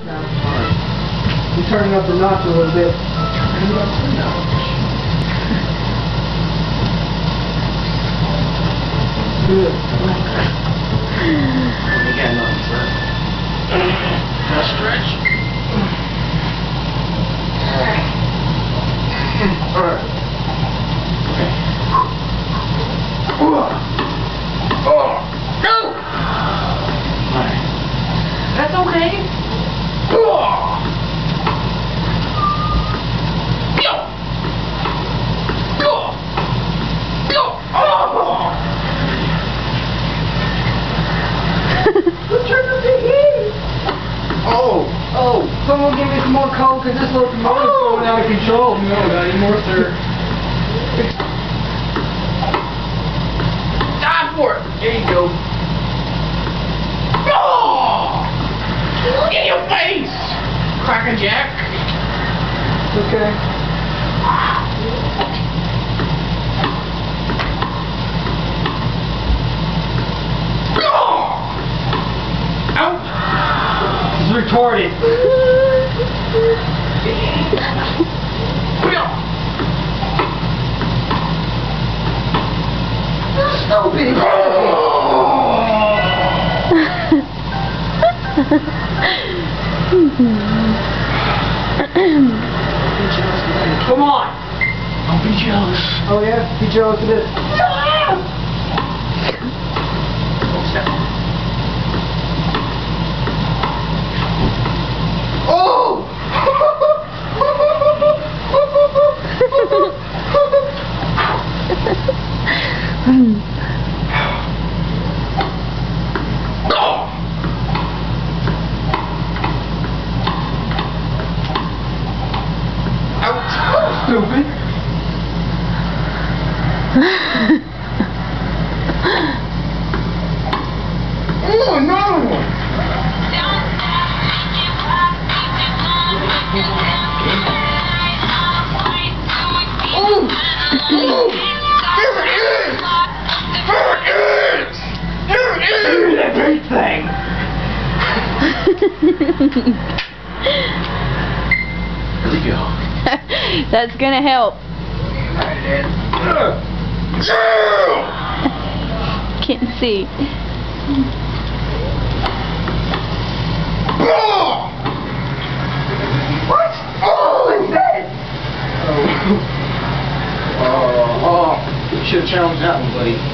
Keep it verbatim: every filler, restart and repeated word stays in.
No. Alright. You're turning up the notch a little bit. Turning up the notch. Good. We got nothing, sir. Now stretch. Alright. Okay. Oh! No! Alright. That's okay. Oh! Go! Go! Go! Oh! Oh! Oh! Someone give me some more coke because this locomotive's Oh. going out of control. No, not anymore, sir. Die for it! There you go. Oh! In your face! Crackerjack! Okay. Oh! Out! He's retarded. Stupid. Come on. Don't be jealous. Oh yeah? Be jealous of this. Don't step on it. Oh! Out! Stupid. Oh, another one! Oh! Oh! There it is! There it is! There it is! That big thing! There we go. That's gonna help. Alright, Ed. Can't see. Oh! What? Oh, what's that? Oh. Oh, oh. You should have challenged that one, buddy.